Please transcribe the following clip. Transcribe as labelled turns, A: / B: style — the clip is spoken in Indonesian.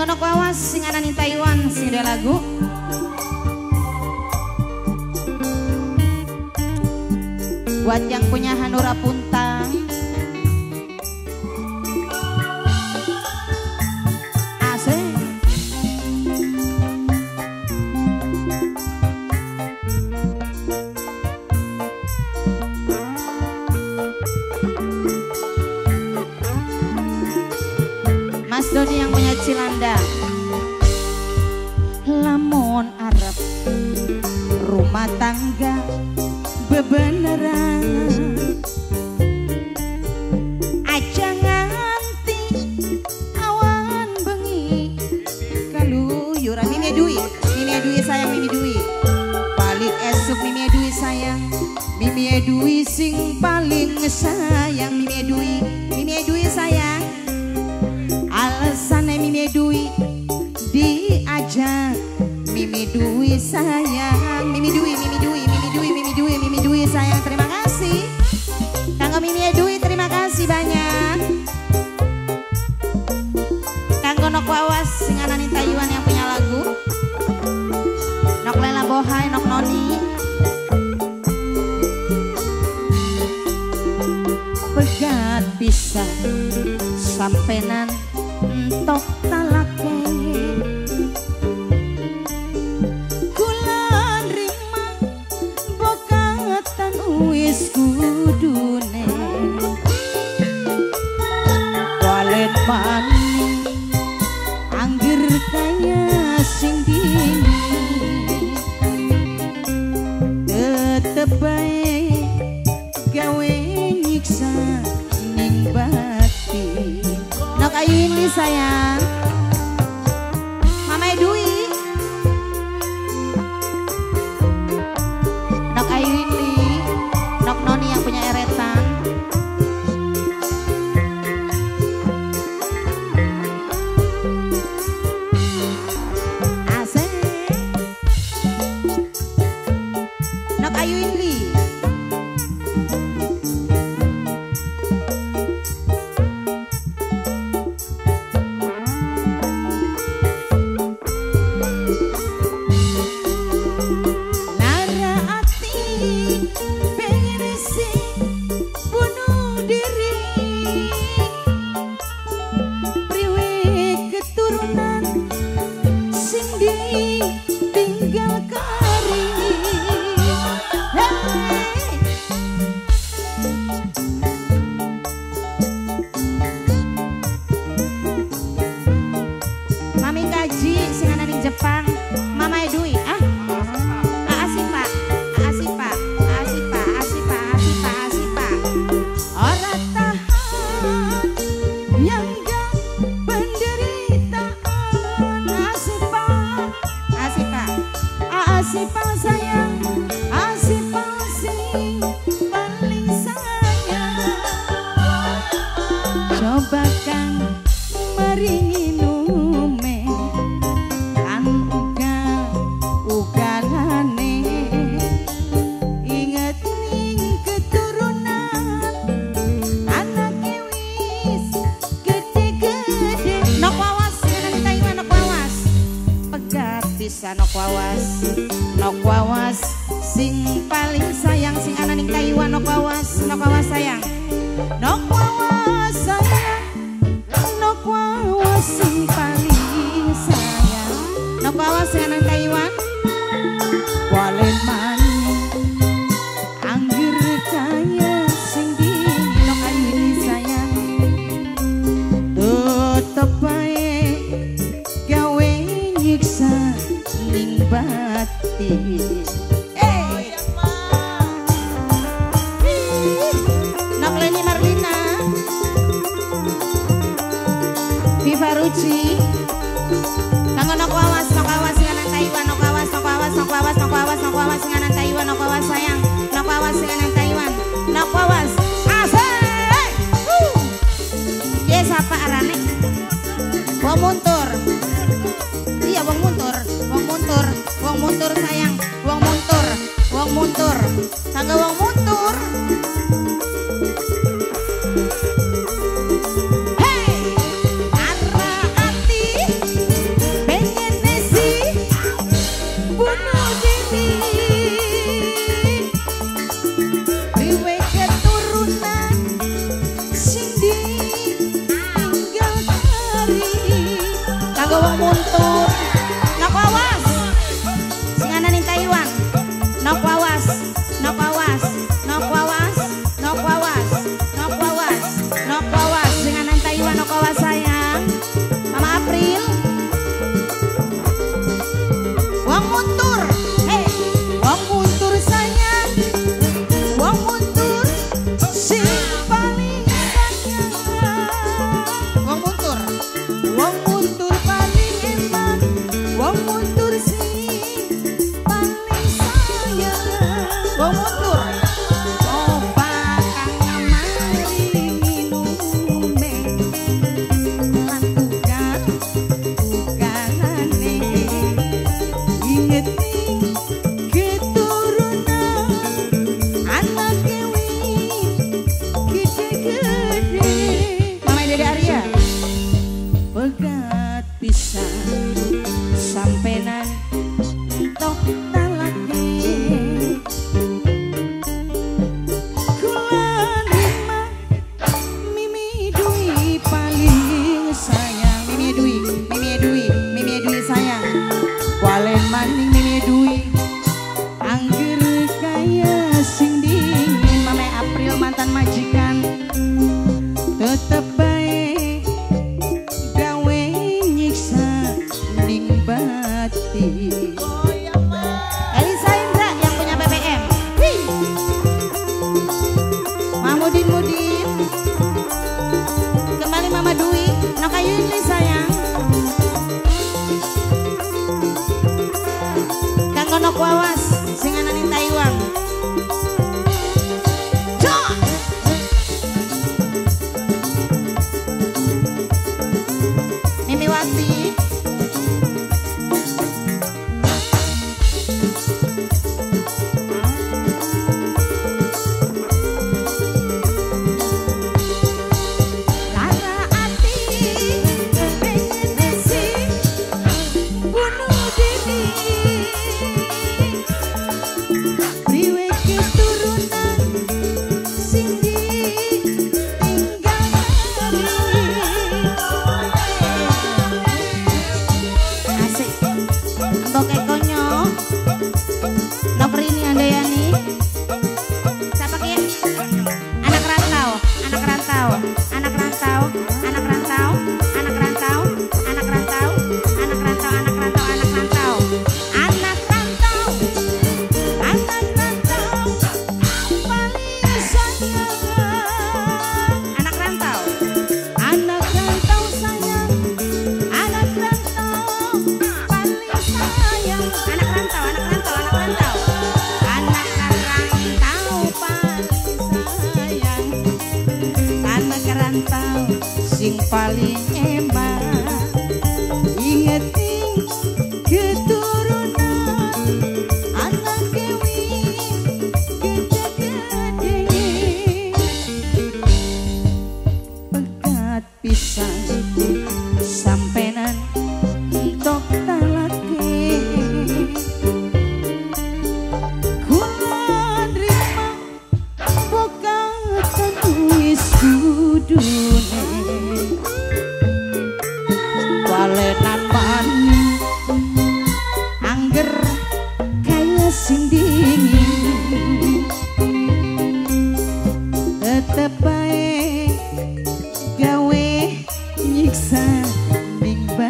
A: Nok Wawas sing anani Taiwan sing dua lagu. Buat yang punya Hanura Puntang. Asik. Mas Doni yang punya Cilanda. Lamun Arab rumah tangga bebeneran aja nganti awan bengi kaluyuran. Mimi Dwi sayang, Mimi Dwi paling esuk, Mimi Dwi sayang, Mimi Dwi sing paling sayang, Mimi Dwi sayang. Alasannya Mimi Dwi diajak, Mimi Dwi sayang, Mimi Dwi sayang. Terima kasih Kanggo Mimi Dwi, terima kasih banyak. Kanggo Nok Wawas sing anani Taiwan yang punya lagu. Nok Lela Bohai, Nok Noni. Pegat bisa sampenan entok talake. Kulan rima bokatan wis kudune. Walet mani angger kaya sing dini. Tetep bae gawe nyiksa ning batin. Nok Ayu ini sayang, Mama Dwi. Nok Ayu ini, Nok Noni yang punya eretan. Asik. Nok Ayu ini. Jepang, Mama Dwi, Asipa, ora tahan yang gak penderitaan. Asipa sayang, Asipa sing paling sayang. Coba kan maringi nume ugalane, inget ning keturunan anake wis gede-gede. Nok Wawas anani Taiwan, Nok Wawas pegat bisa. Nok Wawas sing paling sayang sing anani Taiwan. Nok Wawas sayang, Nok Wawas sayang, Nok Wawas sing paling sayang. Nok Wawas sing anani Taiwan. Walen mani angger kaya sing dini. Nok Ayu ini sayang, tetep bae gawe nyiksa ning batin. Nok Leni Marlina, Viva Ruci. Kanggo Nok Wawas sing anani Taiwan. Nok Wawas sing anani Taiwan. Nok Wawas sayang, Nok Wawas sing anani Taiwan. Nok Wawas asik. Ye sapa arane? Wong muntur. Iya wong muntur sayang, wong muntur. Kanggo wong muntur. Hey, arah ati mental sing paling emak ingeting keturunan anak kewi gede-gede pegat pisan sampenan tok talake kula nrima pokatan wis kudune walenan mani angger kaya sing dingin tetep bae gawe nyiksa ning